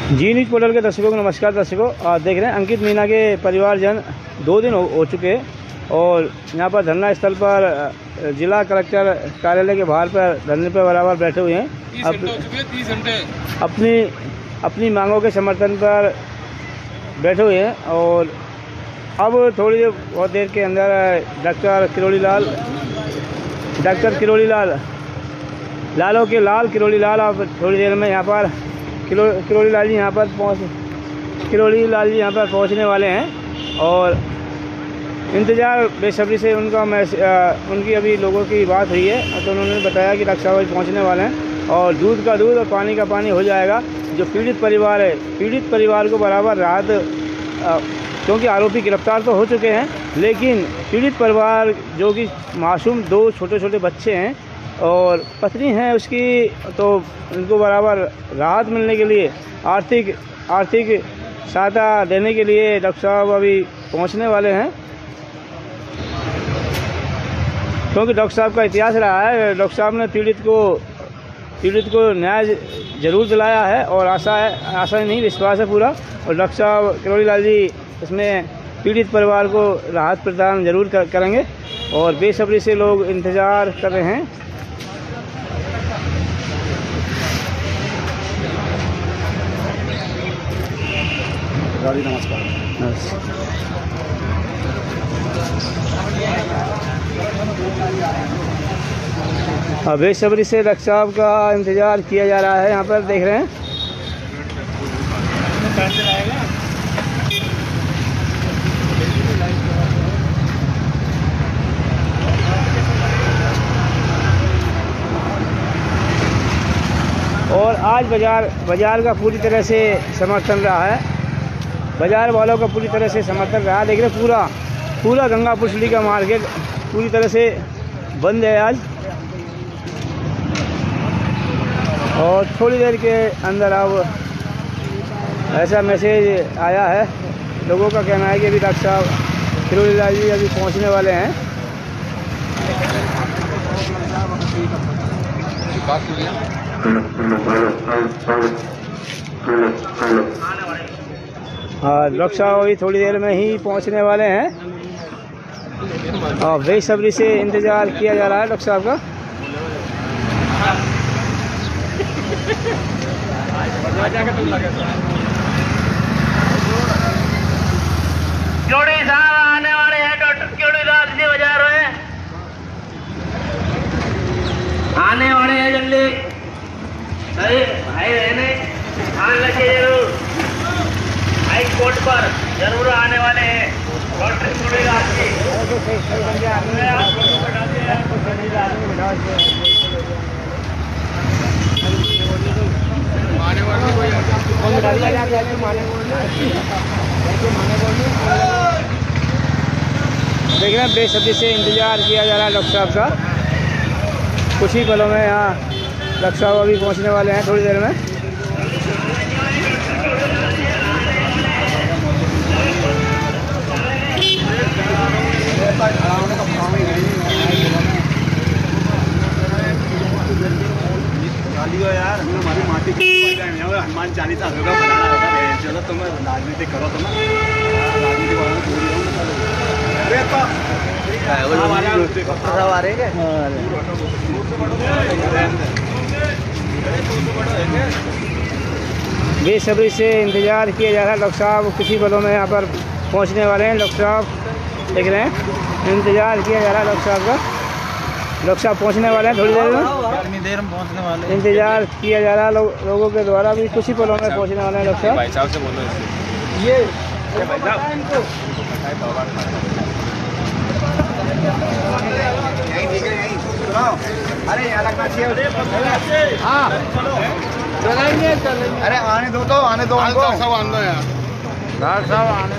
जी news portal के दर्शकों को नमस्कार। दर्शकों देख रहे हैं अंकित मीना के परिवारजन 2 दिन हो चुके और यहाँ पर धरना स्थल पर जिला कलेक्टर कार्यालय के बाहर पर धरने पर बराबर बैठे हुए हैं। 30 घंटे अपनी मांगों के समर्थन पर बैठे हुए हैं। और अब बहुत देर के अंदर डॉक्टर किरोड़ी लाल अब थोड़ी देर में यहाँ पर किरोड़ी लाल जी यहाँ पर पहुँचने वाले हैं और इंतज़ार बेसब्री से उनकी अभी लोगों की बात हुई है तो उन्होंने बताया कि डॉक्टर साहब पहुँचने वाले हैं और दूध का दूध और पानी का पानी हो जाएगा। जो पीड़ित परिवार को बराबर राहत, क्योंकि आरोपी गिरफ्तार तो हो चुके हैं लेकिन पीड़ित परिवार जो कि मासूम 2 छोटे बच्चे हैं और पत्नी है उसकी, तो उनको बराबर राहत मिलने के लिए आर्थिक सहायता देने के लिए डॉक्टर साहब अभी पहुंचने वाले हैं। क्योंकि डॉक्टर साहब का इतिहास रहा है, डॉक्टर साहब ने पीड़ित को न्याय जरूर दिलाया है और आशा नहीं विश्वास है पूरा। और डॉक्टर साहब किरोड़ी लाल जी इसमें पीड़ित परिवार को राहत प्रदान जरूर करेंगे और बेसब्री से लोग इंतज़ार कर रहे हैं। नमस्कार। बेसब्री से डॉक्टर साहब का इंतज़ार किया जा रहा है। यहाँ पर देख रहे हैं और आज बाज़ार का पूरी तरह से समर्थन रहा है, बाज़ार वालों का पूरी तरह से समर्थन रहा। देख रहे पूरा गंगापुर सिटी का मार्केट पूरी तरह से बंद है आज। और थोड़ी देर के अंदर अब ऐसा मैसेज आया है, लोगों का कहना है कि अभी डॉक्टर साहब किरोड़ी लाल जी अभी पहुंचने वाले हैं। हाँ, डॉक्टर साहब अभी थोड़ी देर में ही पहुंचने वाले हैं और बेसब्री से इंतज़ार किया जा रहा है डॉक्टर साहब का। किरोड़ी साहब आने वाले हैं, डॉक्टर किरोड़ी लाल जी बाजार में आने वाले हैं जल्दी। सही भाई रहने ध्यान रखिए जरूर, हाई कोर्ट पर जरूर आने वाले हैं डॉक्टर किरोड़ी लाल जी। देख रहे हैं बेसब्री से इंतज़ार किया जा रहा है डॉक्टर साहब का। कुछ ही पलों में यहाँ डॉक्टर साहब अभी पहुँचने वाले हैं थोड़ी देर में। यार हमारी माटी हनुमान चालीसा होगा बनाना होगा। चलो तुम राजनीति करो, तुम राजनीति बेसब्री से इंतज़ार किया जा रहा है। डॉक्टर साहब कुछ ही पलों में यहाँ पर पहुँचने वाले हैं। डॉक्टर साहब देख रहे हैं इंतज़ार किया जा रहा है डॉक्टर साहब का। डॉक्टर साहब पहुँचने वाले हैं थोड़ी देर में पहुंचने वाले। इंतज़ार किया जा रहा है लोगों के द्वारा भी कुछ ही पलों में पहुँचने वाले हैं डॉक्टर साहब। भाई साहब से बोलो ये भाई साहब, अरे यहाँ लगना चाहिए। हाँ अरे आने दो, तो आने दो उनको। डॉक्टर साहब आने दो यार, डॉक्टर साहब आने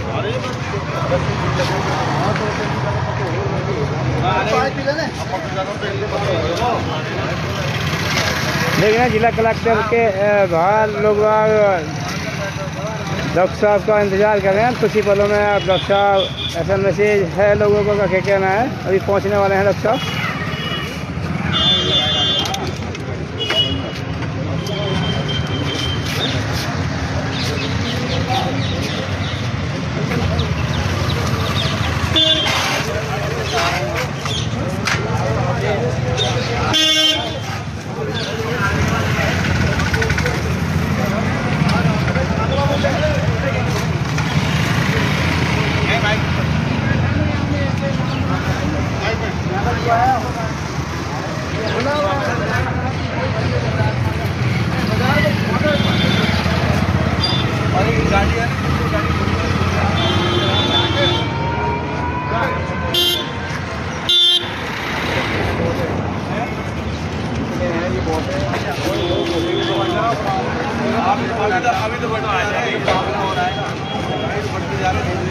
देख रहे हैं जिला कलेक्टर के बाहर लोग डॉक्टर साहब का इंतज़ार कर रहे हैं। कुछ ही पलों में आप डॉक्टर साहब, ऐसा मैसेज है लोगों का क्या कहना है, अभी पहुंचने वाले हैं डॉक्टर साहब। अभी तो बढ़ता है, हो रहा है, बढ़ते जा रहे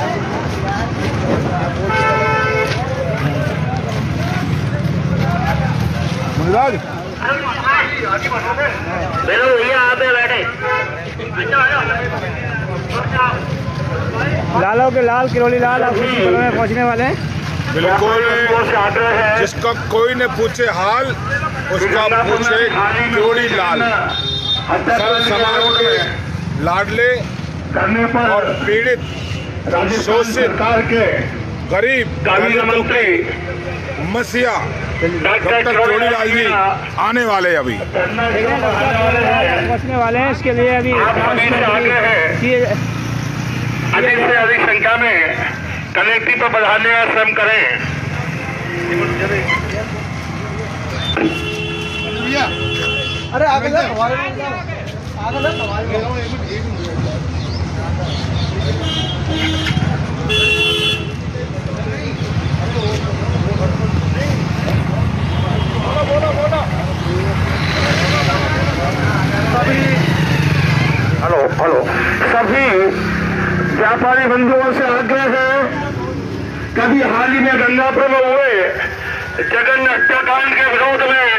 भैया आप बैठे लालों के लाल किरोली लाल अब कुछ पलों में पहुंचने वाले हैं। बिल्कुल, जिसका कोई न पूछे हाल उसका पूछे किरोड़ी लाल। सर्व समाज के लाडले और पीड़ित शोषित गरीब दलितों के मसीहा डॉक्टर किरोड़ी लाल जी आने वाले अभी पहुंचने वाले हैं। इसके लिए अभी अधिक से अधिक संख्या में कलेक्टिव पर बढ़ाने का श्रम करें। अरे आगे हेलो सभी व्यापारी बंधुओं से आग्रह है, कभी हाल ही में गंगापुर में हुए जगन हत्याकांड के विरोध में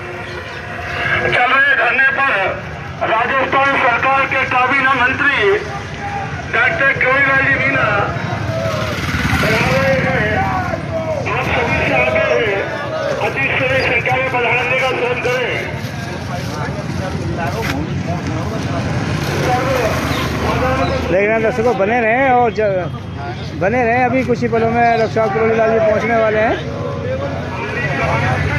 चल रहे धरने पर राजस्थान सरकार के काबीना मंत्री डॉक्टर किरोड़ी लाल जी मीना आप सभी से आग्रह है, अधिक से अधिक संख्या में बढ़ाने का श्रम करें। लेकिन दर्शकों बने रहें और बने रहें। अभी कुछ ही पलों में डॉक्टर किरोड़ी लाल जी पहुंचने वाले हैं।